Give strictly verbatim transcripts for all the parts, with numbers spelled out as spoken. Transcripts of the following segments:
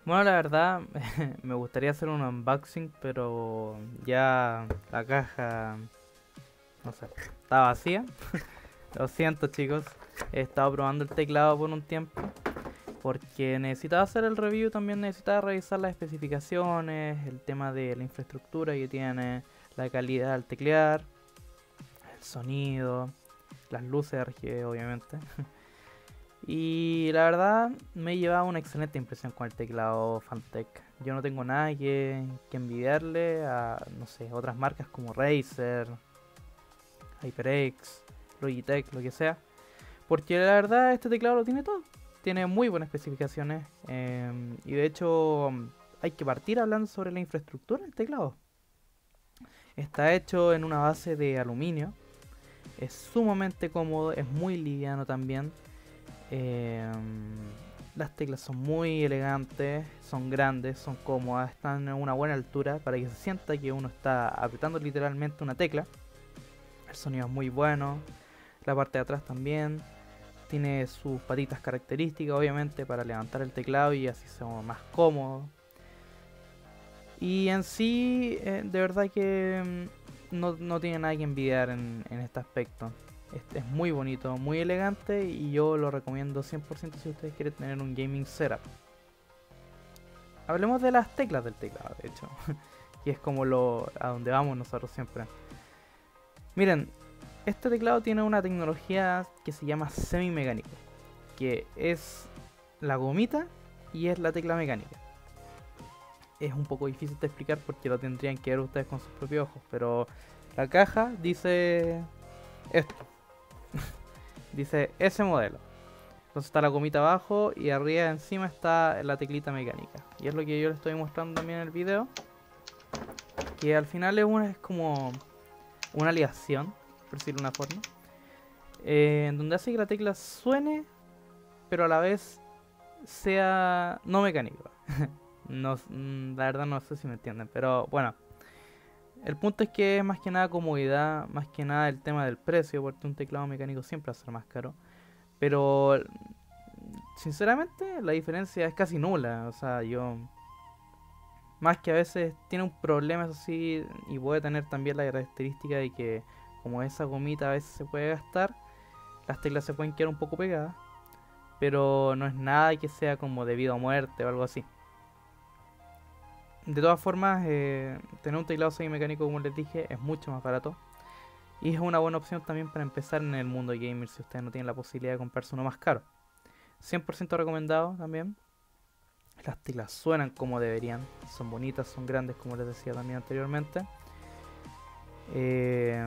Bueno, la verdad, me gustaría hacer un unboxing, pero ya la caja, no sé, está vacía. Lo siento, chicos. He estado probando el teclado por un tiempo. Porque necesitaba hacer el review, también necesitaba revisar las especificaciones, el tema de la infraestructura que tiene, la calidad al teclear, el sonido, las luces R G B, obviamente. Y la verdad me he llevado una excelente impresión con el teclado Fantech. Yo no tengo nada que, que envidiarle a, no sé, otras marcas como Razer, HyperX, Logitech, lo que sea. Porque la verdad este teclado lo tiene todo. Tiene muy buenas especificaciones. Eh, y de hecho hay que partir hablando sobre la infraestructura del teclado. Está hecho en una base de aluminio. Es sumamente cómodo, es muy liviano también. Eh, las teclas son muy elegantes, son grandes, son cómodas, están a una buena altura para que se sienta que uno está apretando literalmente una tecla. El sonido es muy bueno, la parte de atrás también. Tiene sus patitas características, obviamente, para levantar el teclado y así sea más cómodo. Y en sí, eh, de verdad que mm, no, no tiene nada que envidiar en, en este aspecto. Es, es muy bonito, muy elegante y yo lo recomiendo cien por ciento si ustedes quieren tener un gaming setup. Hablemos de las teclas del teclado, de hecho, que es como lo a donde vamos nosotros siempre. Miren, este teclado tiene una tecnología que se llama semi-mecánico, que es la gomita y es la tecla mecánica. Es un poco difícil de explicar porque lo tendrían que ver ustedes con sus propios ojos, pero la caja dice esto, dice ese modelo. Entonces está la gomita abajo y arriba encima está la teclita mecánica. Y es lo que yo les estoy mostrando también en el video, que al final es, una, es como una aleación, por decirlo de una forma, eh, en donde hace que la tecla suene, pero a la vez sea no mecánico. No, mm, la verdad no sé si me entienden, pero bueno, el punto es que es más que nada comodidad, más que nada el tema del precio, porque un teclado mecánico siempre va a ser más caro. Pero sinceramente la diferencia es casi nula. O sea, yo más que a veces tiene un problema, eso sí, y puede tener también la característica de que como esa gomita a veces se puede gastar, las teclas se pueden quedar un poco pegadas, pero no es nada que sea como debido a muerte o algo así. De todas formas, eh, tener un teclado semimecánico, como les dije, es mucho más barato. Y es una buena opción también para empezar en el mundo gamer si ustedes no tienen la posibilidad de comprarse uno más caro. cien por ciento recomendado también. Las teclas suenan como deberían. Son bonitas, son grandes, como les decía también anteriormente. Eh,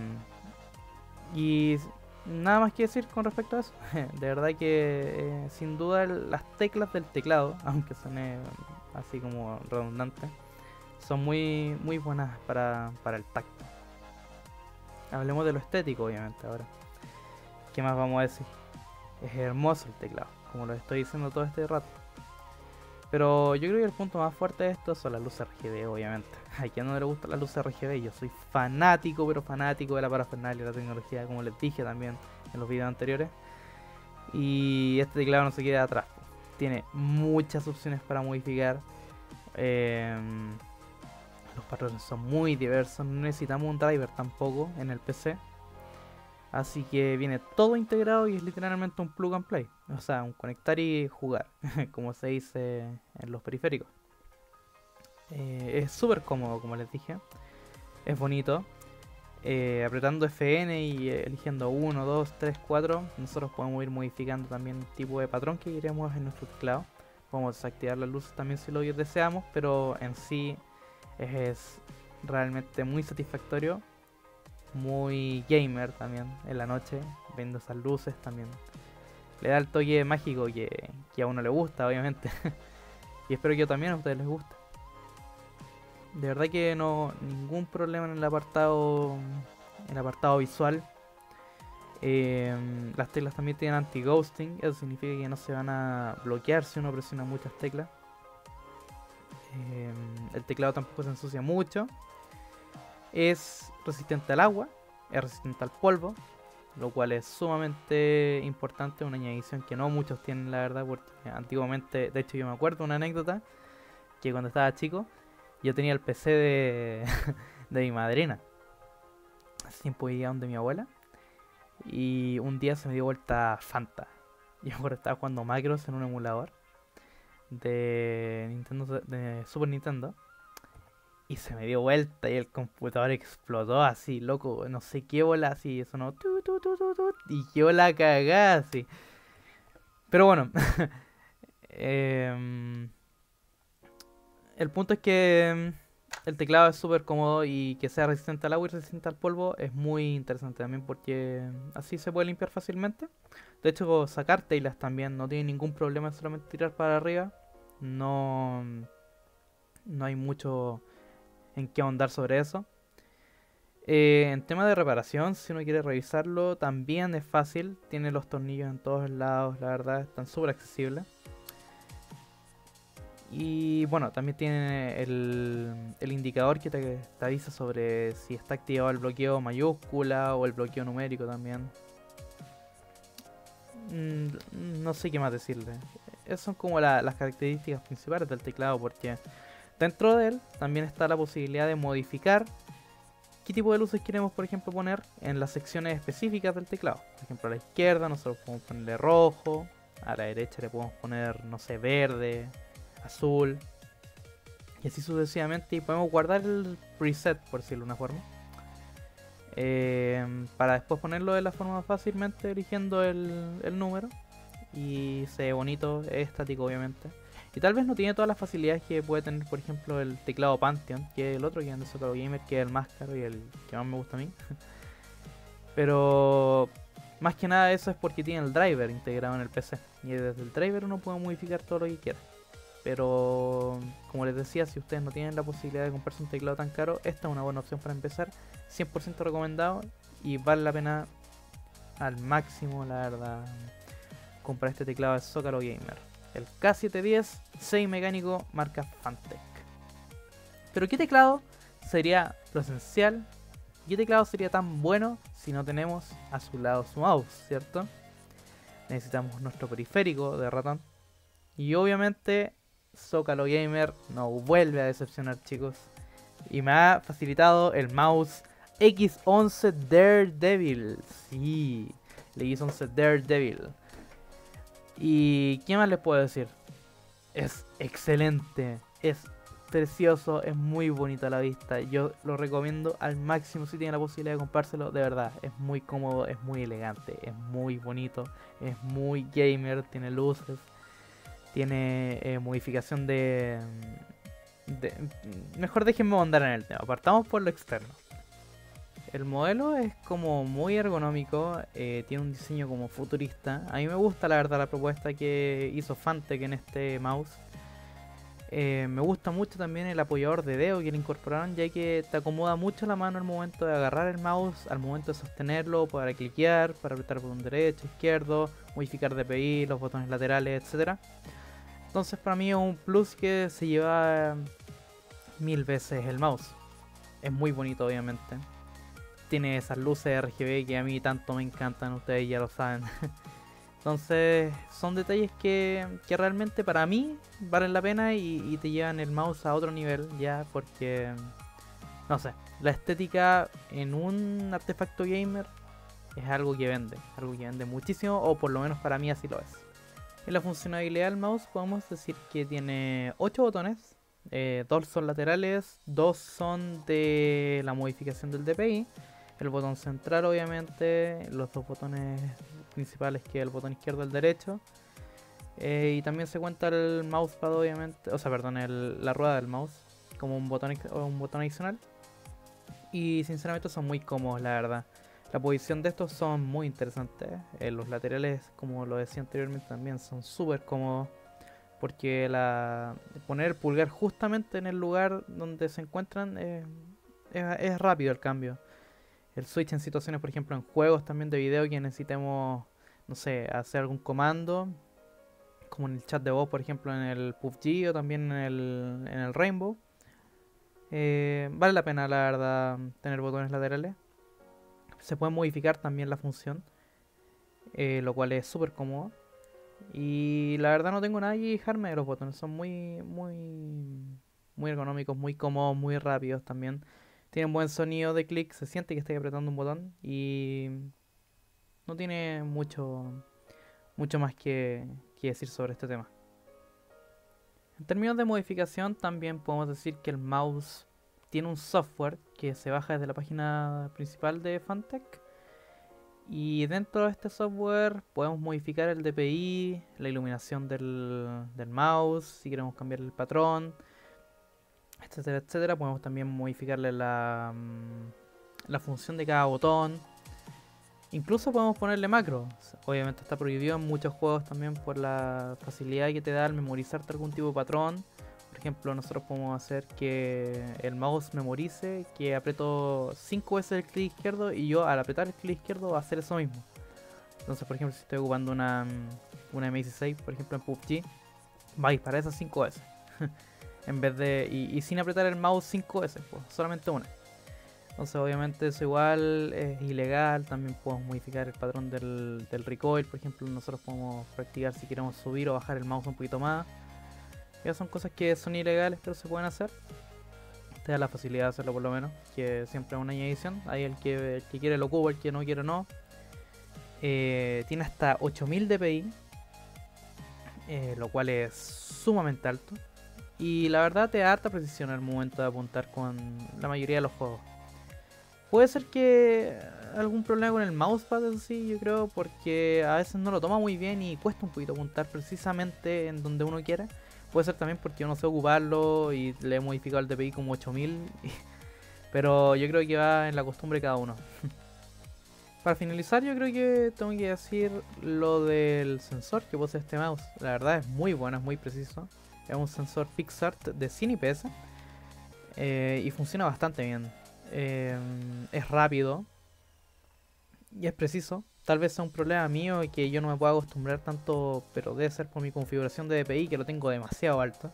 y nada más que decir con respecto a eso. De verdad que eh, sin duda el- las teclas del teclado, aunque suene así como redundante, son muy, muy buenas para, para el tacto. Hablemos de lo estético, obviamente, ahora. ¿Qué más vamos a decir? Es hermoso el teclado, como lo estoy diciendo todo este rato. Pero yo creo que el punto más fuerte de esto son las luces R G B, obviamente. A quien no le gusta las luces R G B, yo soy fanático, pero fanático de la parafernalia y la tecnología, como les dije también en los videos anteriores. Y este teclado no se queda atrás. Tiene muchas opciones para modificar. Eh, los patrones son muy diversos, no necesitamos un driver tampoco en el P C. Así que viene todo integrado y es literalmente un plug and play. O sea, un conectar y jugar, como se dice en los periféricos. Eh, es súper cómodo, como les dije. Es bonito. Eh, apretando F N y eh, eligiendo uno, dos, tres, cuatro, nosotros podemos ir modificando también el tipo de patrón que queremos en nuestro teclado. Podemos desactivar las luces también si lo deseamos, pero en sí es, es realmente muy satisfactorio, muy gamer también en la noche, viendo esas luces también. Le da el toque mágico que, que a uno le gusta, obviamente. Y espero que también a ustedes les guste. De verdad que no ningún problema en el apartado en el apartado visual. Eh, las teclas también tienen anti-ghosting, eso significa que no se van a bloquear si uno presiona muchas teclas. Eh, el teclado tampoco se ensucia mucho. Es resistente al agua, es resistente al polvo. lo cual es sumamente importante, una añadición que no muchos tienen, la verdad, porque antiguamente, de hecho yo me acuerdo una anécdota, que cuando estaba chico, yo tenía el P C de, de mi madrina. Hace tiempo vivía donde mi abuela, y un día se me dio vuelta Fanta. Yo me acuerdo que estaba jugando Macros en un emulador de Nintendo, de Super Nintendo. Y se me dio vuelta y el computador explotó así, loco, no sé qué bola, así, sonó tu, tu, tu, tu, tu, y yo la cagá así. Pero bueno, em, el punto es que em, el teclado es súper cómodo y que sea resistente al agua y resistente al polvo es muy interesante también porque así se puede limpiar fácilmente. De hecho, sacar telas también no tiene ningún problema, es solamente tirar para arriba. No, no hay mucho en qué ahondar sobre eso. Eh, en tema de reparación, si uno quiere revisarlo, también es fácil. Tiene los tornillos en todos lados, la verdad, están súper accesibles. Y bueno, también tiene el, el indicador que te, te avisa sobre si está activado el bloqueo mayúscula o el bloqueo numérico también. Mm, no sé qué más decirle. Esas son como la, las características principales del teclado, porque dentro de él también está la posibilidad de modificar qué tipo de luces queremos, por ejemplo, poner en las secciones específicas del teclado. Por ejemplo, a la izquierda nosotros podemos ponerle rojo, a la derecha le podemos poner, no sé, verde, azul, y así sucesivamente. Y podemos guardar el preset, por decirlo de una forma, eh, para después ponerlo de la forma fácilmente eligiendo el, el número. Y se ve bonito, es estático obviamente. Y tal vez no tiene todas las facilidades que puede tener, por ejemplo, el teclado Pantheon, que es el otro que anda Zocalo Gamer, que es el más caro y el que más me gusta a mí. Pero más que nada eso es porque tiene el driver integrado en el P C. Y desde el driver uno puede modificar todo lo que quiera. Pero como les decía, si ustedes no tienen la posibilidad de comprarse un teclado tan caro, esta es una buena opción para empezar. cien por ciento recomendado y vale la pena al máximo, la verdad, comprar este teclado de Zocalo Gamer. El K setecientos diez seis mecánico marca Fantech. Pero ¿qué teclado sería lo esencial? ¿Qué teclado sería tan bueno si no tenemos a su lado su mouse, cierto? Necesitamos nuestro periférico de ratón. Y obviamente Zocalo Gamer nos vuelve a decepcionar, chicos. Y me ha facilitado el mouse X once Daredevil. Sí, el X once Daredevil. ¿Y qué más les puedo decir? Es excelente, es precioso, es muy bonito a la vista. Yo lo recomiendo al máximo si tienen la posibilidad de comprárselo. De verdad, es muy cómodo, es muy elegante, es muy bonito, es muy gamer, tiene luces, tiene eh, modificación de, de... Mejor déjenme andar en el tema, partamos por lo externo. El modelo es como muy ergonómico, eh, tiene un diseño como futurista. A mí me gusta la verdad la propuesta que hizo Fantech en este mouse. Eh, me gusta mucho también el apoyador de dedo que le incorporaron, ya que te acomoda mucho la mano al momento de agarrar el mouse, al momento de sostenerlo, para cliquear, para apretar botón derecho, izquierdo, modificar D P I, los botones laterales, etcétera. Entonces para mí es un plus que se lleva mil veces el mouse. Es muy bonito obviamente. Tiene esas luces R G B que a mí tanto me encantan, ustedes ya lo saben. Entonces son detalles que, que realmente para mí valen la pena y, y te llevan el mouse a otro nivel ya, porque no sé, la estética en un artefacto gamer es algo que vende, algo que vende muchísimo, o por lo menos para mí así lo es. En la funcionalidad del mouse podemos decir que tiene ocho botones, eh, dos son laterales, dos son de la modificación del D P I. El botón central obviamente, los dos botones principales que es el botón izquierdo y el derecho. Eh, y también se cuenta el mousepad obviamente, o sea, perdón, el, la rueda del mouse como un botón, un botón adicional. Y sinceramente son muy cómodos, la verdad. La posición de estos son muy interesantes. Eh, los laterales, como lo decía anteriormente, también son súper cómodos. Porque la, poner el pulgar justamente en el lugar donde se encuentran eh, es, es rápido el cambio. El switch en situaciones, por ejemplo, en juegos también de video que necesitemos, no sé, hacer algún comando, como en el chat de voz, por ejemplo, en el P U B G o también en el, en el Rainbow. Eh, vale la pena, la verdad, tener botones laterales. Se puede modificar también la función, eh, lo cual es súper cómodo. Y la verdad no tengo nada que quejarme de los botones, son muy, muy, muy ergonómicos, muy cómodos, muy rápidos también. Tienen buen sonido de clic, se siente que estoy apretando un botón y no tiene mucho, mucho más que, que decir sobre este tema. En términos de modificación, también podemos decir que el mouse tiene un software que se baja desde la página principal de Fantech. Y dentro de este software podemos modificar el D P I, la iluminación del, del mouse, si queremos cambiar el patrón, etcétera, etcétera. Podemos también modificarle la, mm, la función de cada botón. Incluso podemos ponerle macros. Obviamente está prohibido en muchos juegos también por la facilidad que te da al memorizarte algún tipo de patrón. Por ejemplo, nosotros podemos hacer que el mouse memorice que aprieto cinco veces el clic izquierdo y yo al apretar el clic izquierdo va a hacer eso mismo. Entonces, por ejemplo, si estoy ocupando una, una M dieciséis, por ejemplo en P U B G, va a disparar esas cinco veces. En vez de. Y, y sin apretar el mouse cinco veces, pues, solamente una. Entonces obviamente eso igual es ilegal. También podemos modificar el patrón del, del recoil. Por ejemplo, nosotros podemos practicar si queremos subir o bajar el mouse un poquito más. Ya son cosas que son ilegales pero se pueden hacer. Te da la facilidad de hacerlo por lo menos, que siempre es una añadición. Ahí el que, el que quiere lo ocupa, el que no quiere no. Eh, tiene hasta ocho mil D P I, eh, lo cual es sumamente alto. Y la verdad te da harta precisión al momento de apuntar con la mayoría de los juegos. Puede ser que algún problema con el mousepad, eso sí, yo creo, porque a veces no lo toma muy bien y cuesta un poquito apuntar precisamente en donde uno quiera. Puede ser también porque yo no sé ocuparlo y le he modificado el D P I como ocho mil. Pero yo creo que va en la costumbre de cada uno. Para finalizar, yo creo que tengo que decir lo del sensor que posee este mouse. La verdad es muy bueno, es muy preciso. Es un sensor PixArt de cien I P S eh, y funciona bastante bien. Eh, es rápido y es preciso. Tal vez sea un problema mío y que yo no me pueda acostumbrar tanto, pero debe ser por mi configuración de D P I que lo tengo demasiado alto.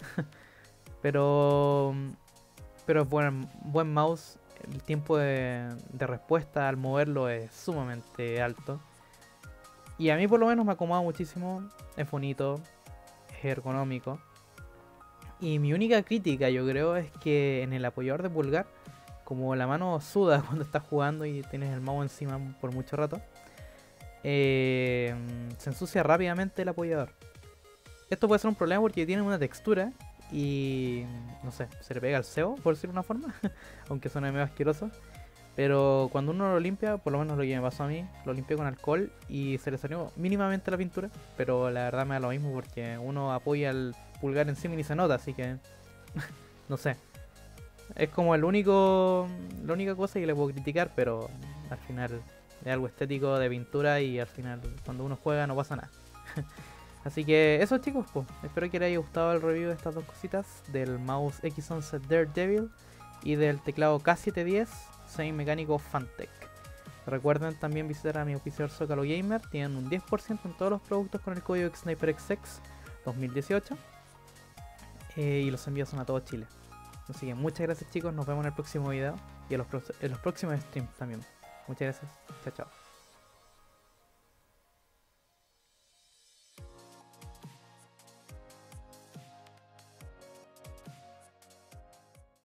pero pero es buen, buen mouse. El tiempo de, de respuesta al moverlo es sumamente alto. Y a mí por lo menos me acomoda muchísimo. Es bonito, es ergonómico. Y mi única crítica yo creo es que en el apoyador de pulgar, como la mano suda cuando estás jugando y tienes el mouse encima por mucho rato, eh, se ensucia rápidamente el apoyador. Esto puede ser un problema porque tiene una textura y no sé, se le pega al cebo, por decirlo de una forma, aunque suene medio asqueroso. Pero cuando uno lo limpia, por lo menos lo que me pasó a mí, lo limpié con alcohol y se le salió mínimamente la pintura, pero la verdad me da lo mismo porque uno apoya el pulgar encima y ni se nota, así que no sé. Es como el único, la única cosa que le puedo criticar, pero al final es algo estético de pintura y al final cuando uno juega no pasa nada. Así que eso chicos, pues, espero que les haya gustado el review de estas dos cositas, del mouse X once Daredevil y del teclado K setecientos diez semimecánico Fantech. Recuerden también visitar a mi oficial Zocalo Gamer, tienen un diez por ciento en todos los productos con el código SniperXX dos mil dieciocho eh, y los envíos son a todo Chile. Así que muchas gracias chicos, nos vemos en el próximo video y en los, en los próximos streams también. Muchas gracias, chao chao.